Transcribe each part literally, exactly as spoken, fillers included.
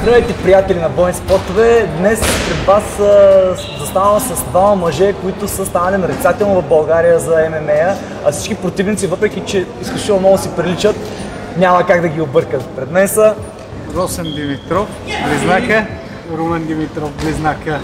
Здравейте, приятели на бойни спортове! Днес пред вас заставам с двама мъже, които са станали нарицателно в България за Ем Ем А, а всички противници, въпреки че изключително много си приличат, няма как да ги объркат. Пред мен са Росен Димитров, близнака, Румен Димитров, близнака.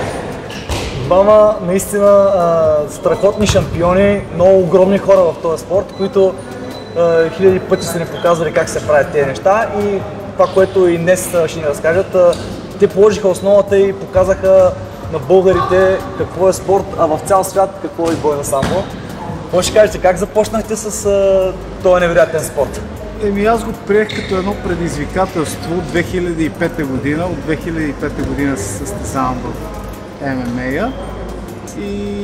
двама наистина а, страхотни шампиони, много огромни хора в този спорт, които а, хиляди пъти са ни показвали как се правят тези неща и това, което и днес ще ни разкажат, те положиха основата и показаха на българите какво е спорт, а в цял свят какво е бойно самбо. Какво ще кажете, как започнахте с а, този невероятен спорт? Еми аз го приех като едно предизвикателство от две хиляди и пета година. От две хиляди и пета година се състезавам в Ем Ем А и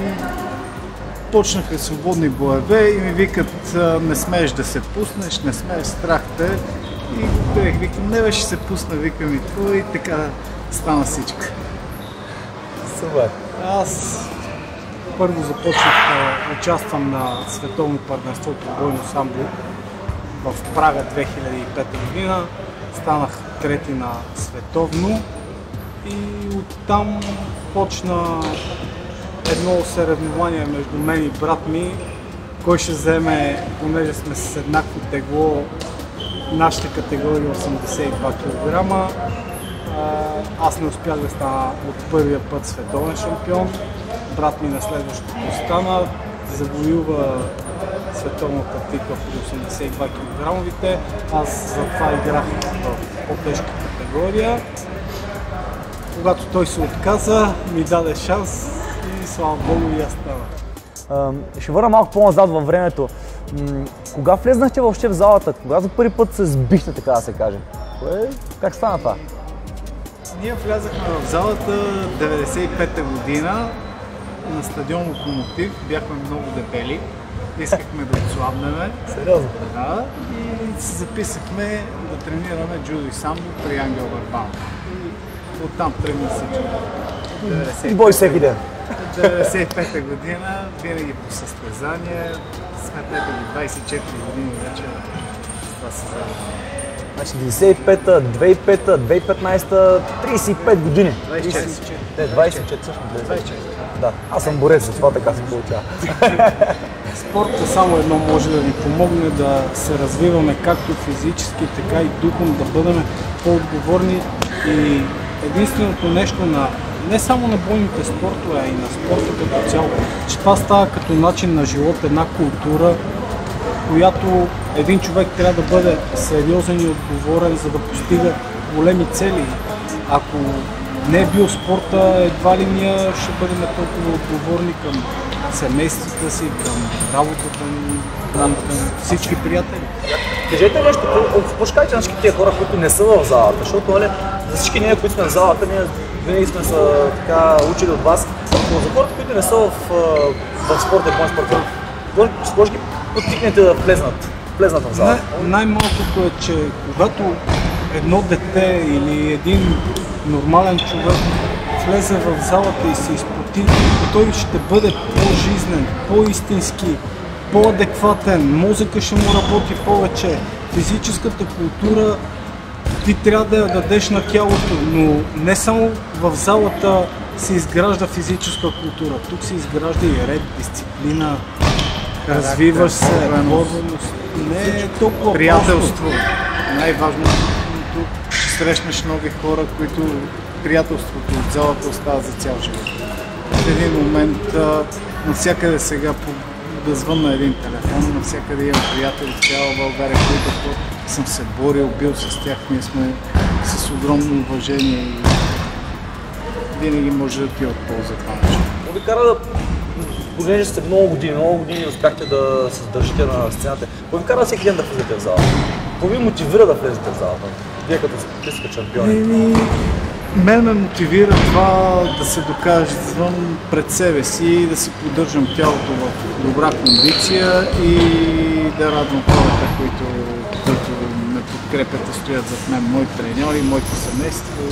почнаха свободни боеве и ми викат: не смееш да се пуснеш, не смееш, страх те. И го приех, викам, не бе, ще се пусна, викам и това и така стана всичко. Супер! Аз първо започнах да участвам на световно първенство по бойно самбо в Прага две хиляди и пета година. Станах трети на световно и оттам почна едно съревнование между мен и брат ми, кой ще вземе, понеже сме с еднакво тегло, нашата категория осемдесет и два килограма. Аз не успях да стана от първия път световен шампион. Брат ми на следващото стана, завоюва световната титла при осемдесет и два килограмовите. Аз затова играх в по-тежка категория. Когато той се отказа, ми даде шанс и слава Богу и аз стана. Ще върна малко по-назад във времето. Кога влезнахте въобще в залата? Кога за първи път се сбихте, така да се каже? Как стана това? Ние влязахме в залата деветдесет и пета година на стадион Локомотив. Бяхме много дебели. Искахме да отслабнеме. Сериозно? Да. И се записахме да тренираме джудо и самбо при Ангел Върбанов. И оттам тръгна всичко. И бой всеки ден? деветдесет и пета година, винаги по състезания. Сметнете ги двадесет и четири години вече това се заедно. Значи деветдесет и пета, две хиляди и пета, две хиляди и петнадесета, тридесет и пет години. двадесет и четири. Не, двадесет и четири също. двадесет и четири. Да, аз съм борец, за това така се получава. Спортът само едно може да ни помогне да се развиваме както физически, така и духом, да бъдем по-отговорни и единственото нещо на не само на бойните спортове, а и на спорта като цяло, че това става като начин на живот, една култура, която един човек трябва да бъде сериозен и отговорен, за да постига големи цели. Ако не е бил спорта, едва ли ние ще бъдем толкова отговорни към семействата си, към работата ни, към всички приятели. Кажете нещо, какво ще кажете на всички тия хора, които не са в залата? Защото нали, за всички ние, които сме в залата, ние винаги сме се така учили от вас, но за хората, които не са в, в спорта и бойни спорта, може ги подтикнете да влезнат, влезнат в залата? Най- най-малкото е, че когато едно дете или един нормален човек влезе в залата и се изпоти, той ще бъде по-жизнен, по-истински, по-адекватен, мозъка ще му работи повече, физическата култура ти трябва да я дадеш на тялото, но не само в залата се изгражда физическа култура, тук се изгражда и ред, дисциплина, развиваш се, отговорност, не е толкова приятелство. Най-важното, срещнеш нови хора, които приятелството от залата остава за цял живот. В един момент навсякъде сега да звънна един телефон, навсякъде имам приятели в цяла България, които съм се борил, бил с тях, ние сме с огромно уважение и винаги може да ти е от полза това нещо. Какво ви кара да, понеже сте много години, много години успяхте да се задържите на сцената, какво ви кара всеки ден да влезете в залата? Какво ви мотивира да влезете в залата? Вие като сте шампиони? Еми, мен ме мотивира това да се доказвам пред себе си и да си поддържам тялото в добра кондиция и да радвам хората, които, които ме подкрепят и стоят зад мен, мои треньори, моето семейство.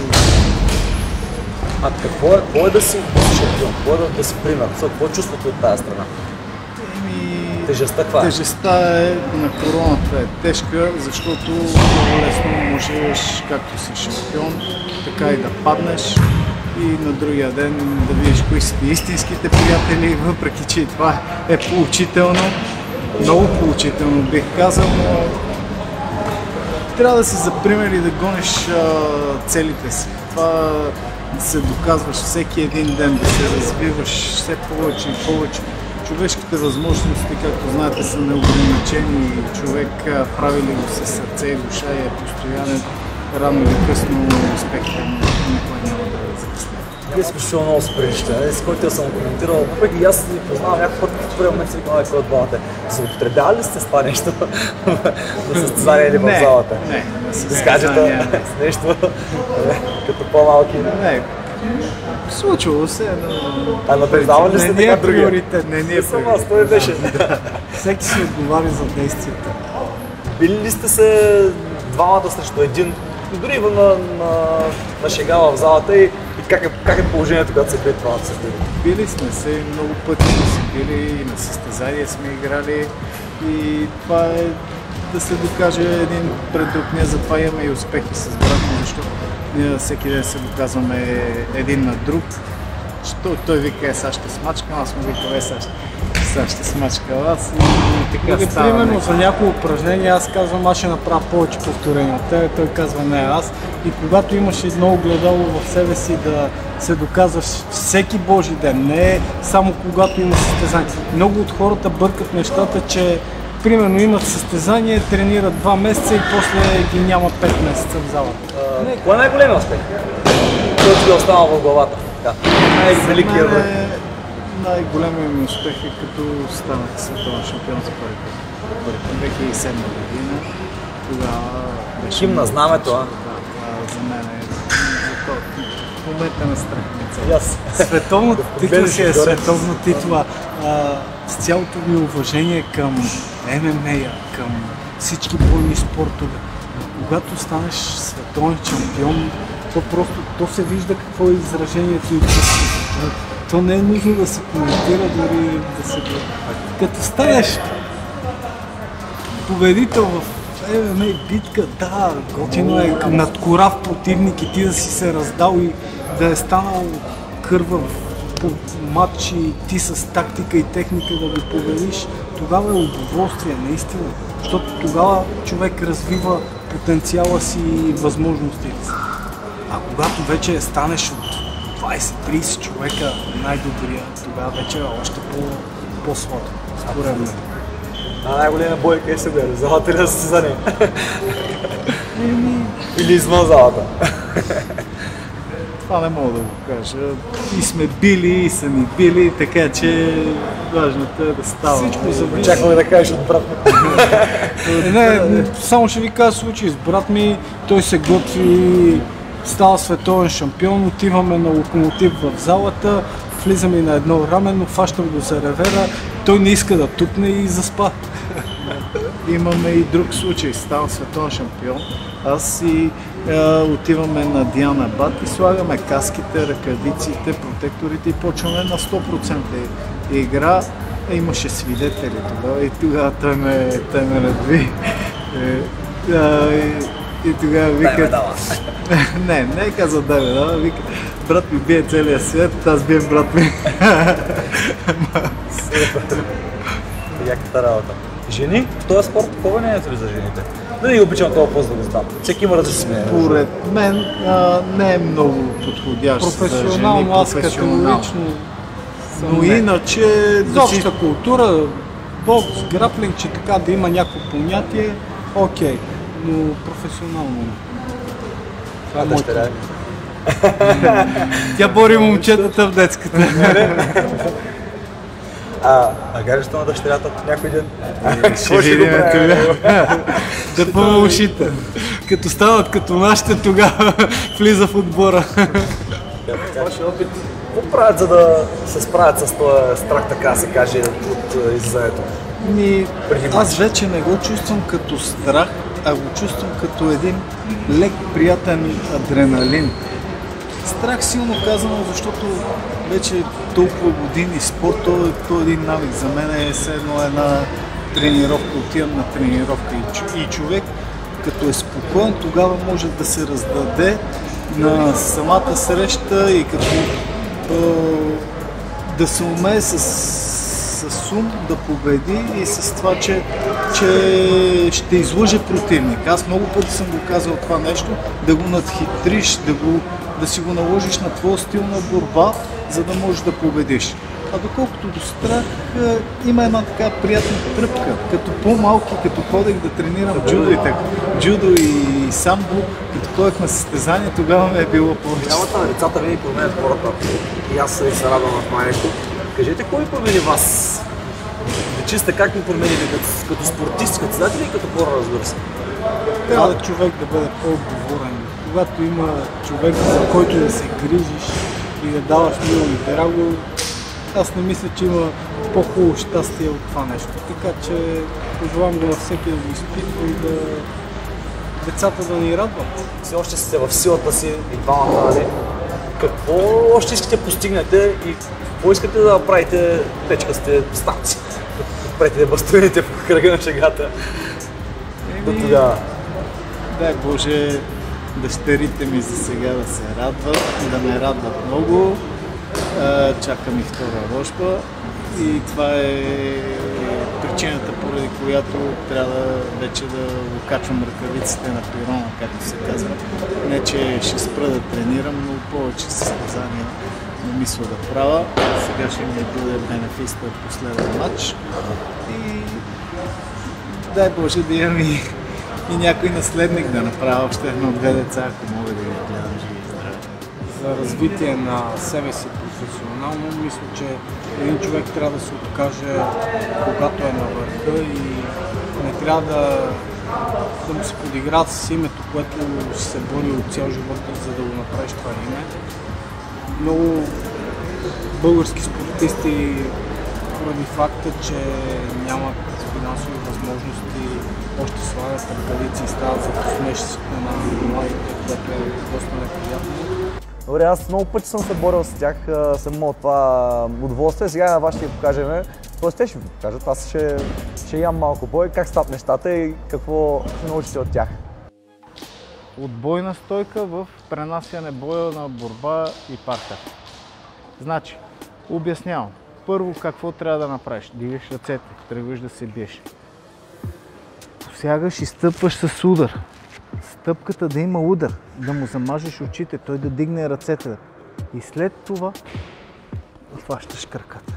А какво е, какво е да си шампион? Какво е да, да си пример? Какво чувствате от тази страна? Еми, тежестта каква е? Тежестта е на короната е тежка, защото много лесно можеш, както си шампион, така и да паднеш и на другия ден да видиш кои са истинските приятели, въпреки че това е поучително, много поучително бих казал, но трябва да си за пример и да гониш а, целите си. Това да се доказваш всеки един ден, да се развиваш все повече и повече. Човешките възможности, както знаете, са неограничени и човек прави ли го със сърце и душа и е постоянен, рано или късно успехите никога няма да закъсне. Вие сте изключително много спринища, с който съм коментирал, въпреки и аз ви познавам някакъв път, в първия момент си викам, кой от двамата. Злоупотребявали ли сте с това нещо на състезание или в залата? Не, не. С гаджета, с нещо, като по-малки? Не. Случвало се, но... А наблюдавали ли сте така другия? Приоритет, не ни е приоритет. Той беше. Всеки си отговаря за действията. Били ли сте се двамата срещу един, дори на, на, на шега в залата и, и как, е, как е положението, когато се бие това да се били? Били сме се, много пъти сме се били и на състезания сме играли и това е да се докаже един пред друг. Ние затова имаме и успехи с брат ми, защото ние всеки ден се доказваме един на друг. Той, той вика, е, сега ще смачкам, аз му вика, е, сега ще, сега ще смачкам аз и така става. Примерно за някои упражнения аз казвам, аз ще направя повече повторения от тебе, той казва не аз. И когато имаш едно огледало в себе си да се доказваш всеки божи ден, не е само когато има състезание. Много от хората бъркат нещата, че примерно имат състезание, тренират два месеца и после ги няма пет месеца в залата. Кой е най-големият успех? Който ви е останал в главата? Най-великият връх? Най-големият ми успех е като станах световен шампион за първи път. две хиляди и седма година. Тогава беше... Химн на знамето, а? Да, това за мен е в момента на страхница. Yes. Световната титла си е световна титла. А, с цялото ми уважение към Ем Ем А, към всички бойни спортове. Когато станеш световен шампион, то просто то се вижда какво е изражението и чувството. То не е нужно да се коментира, дори да се... Като станеш победител в Ем Ем А битка, да, готино е над корав противник и ти да си се раздал и да е станал кървав по матч и ти с тактика и техника да го победиш, тогава е удоволствие, наистина. Защото тогава човек развива потенциала си и възможностите си. А когато вече станеш от двайсет-трийсет човека най-добрия, тогава вече е още по-сладко, според мен. А най-големия бой къде се гледа? Залата или на състезание? Или извън залата? Това не мога да го кажа. И сме били, и са ни били, така че важното е да става. Всичко зависи. Очакваме да кажеш от брат ми. Не, само ще ви кажа случай с брат ми, той се готви, става световен шампион, отиваме на Локомотив в залата, влизаме на едно рамено, фащам го за ревера, той не иска да тупне и заспа. Имаме и друг случай, става световен шампион. Аз и е, отиваме на Диана Бат и слагаме каските, ръкавиците, протекторите и почваме на сто процента игра. Е, имаше свидетели тогава и тогава той ме, той ме надви. Е, е, и тогава вика... Дай ме дава. Не, не е казал дай ме дава, вика брат ми бие целия свят, аз бием брат ми. Яката работа. Жени? В този спорт какво е мнението ли за жените? Да не обичам това пост да го знам. Всеки има различни мнения. Според мен а, не е много подходящ за жени. Професионално, аз категорично. Но иначе... За обща култура, бокс, граплинг, че така да има някакво понятие, окей, но професионално. Това дъщеря е. Тя бори момчетата в детската. А, а гаджето на дъщерята някой ден? Ще видим тогава. Да пъва ушите. Като станат като нашите, тогава влиза в отбора. Вашия опит, какво правят, за да се справят с този страх, така се каже, от излизането? Ми, аз вече не го чувствам като страх, а го чувствам като един лек, приятен адреналин. Страх силно казано, защото вече толкова години спорт, то, то е един навик. За мен е все едно една тренировка, отивам на тренировка и, и човек, като е спокоен, тогава може да се раздаде на самата среща и като да се умее с, с ум да победи и с това, че, че ще излъже противник. Аз много пъти съм го казал това нещо, да го надхитриш, да, го, да си го наложиш на твоя стил на борба, за да можеш да победиш. А доколкото до страх, има една така приятна тръпка. Като по-малки, като ходех да тренирам джудо и така, джудо и самбо, като ходех на състезания, тогава ме е било повече. Нямата на децата винаги променят хората. И аз се радвам в това нещо. Кажете, кой промени вас? Дечиста как ни промени като, като спортист, като създатели и като хора, разбира се? Трябва да човек да бъде по-отговорен. Когато има човек, за който да се грижиш и да даваш мило и драго, аз не мисля, че има по-хубаво щастие от това нещо. Така че пожелавам го на всеки да го изпитва и да децата да ни радват. Все още сте в силата си и двамата, нали? Какво още искате да постигнете и какво искате да направите течкастите станци? Правите бастуните по кръга на шегата. До тогава. Дай Боже, дъщерите ми за сега да се радват, да ме радват много. Чакам и втора рожба и това е причината, поради която трябва вече да окачвам ръкавиците на пирона, както се казва. Не, че ще спра да тренирам, но повече състезания не мисля да правя. Сега ще ми бъде бенефиста последен матч и дай Боже да имам и, и някой наследник да направя още едно-две деца, ако мога да ги гледам живи и здрави. За развитие на себе си професионално, мисля, че един човек трябва да се откаже, когато е на върха и не трябва да, да му се подиграват с името, което си се бори от цял живот, за да го направиш това име. Много български спортисти, поради факта, че нямат финансови възможности, още слагат ръкавици и стават за посмешище на младите, което е доста неприятно. Добре, аз много пъти съм се борил с тях, съм имал това удоволствие. Сега на вас ще ви покажем. Тоест те ще ви покажат. Аз ще, ще ям малко бой, как стават нещата и какво ще научите от тях. Отбойна стойка в пренасяне боя на борба и парка. Значи, обяснявам. Първо какво трябва да направиш. Дигаш ръцете, тръгваш да се биеш. Посягаш и стъпваш с удар. Стъпката да има удар, да му замажеш очите, той да дигне ръцете. И след това хващаш краката.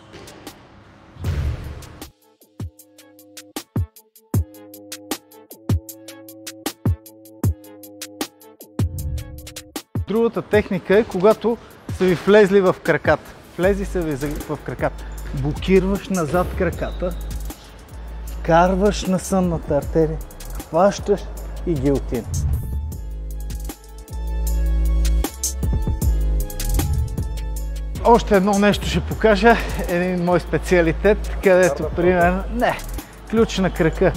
Другата техника е, когато са ви влезли в краката. Влезли са ви в краката. Блокираш назад краката, карваш на сънната артерия, хващаш и гилотина. Още едно нещо ще покажа, един мой специалитет, където примерно, не, ключ на крака.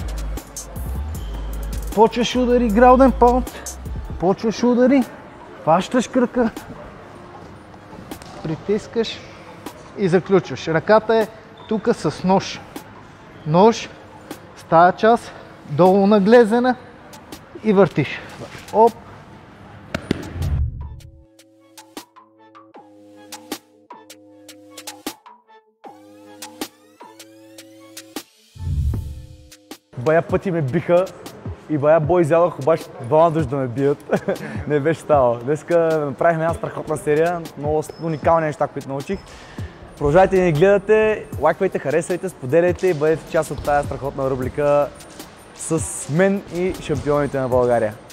Почваш удари грауден паунт, почваш удари, хващаш крака, притискаш и заключваш. Ръката е тук с нож. Нож с тази част, долу наглезена и въртиш. Оп! Бая пъти ме биха и бая бой изядох, обаче двама души да ме бият. Не беше ставало. Днеска направихме една страхотна серия, много уникални неща, които научих. Продължайте да ни гледате, лайквайте, харесвайте, споделяйте и бъдете част от тази страхотна рубрика с мен и шампионите на България.